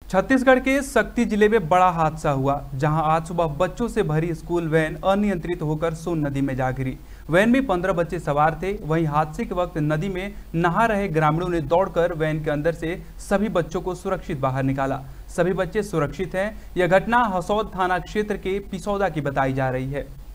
छत्तीसगढ़ के शक्ति जिले में बड़ा हादसा हुआ, जहां आज सुबह बच्चों से भरी स्कूल वैन अनियंत्रित होकर सोन नदी में जा गिरी। वैन में 15 बच्चे सवार थे। वहीं हादसे के वक्त नदी में नहा रहे ग्रामीणों ने दौड़कर वैन के अंदर से सभी बच्चों को सुरक्षित बाहर निकाला। सभी बच्चे सुरक्षित हैं। यह घटना हसौद थाना क्षेत्र के पिसौदा की बताई जा रही है।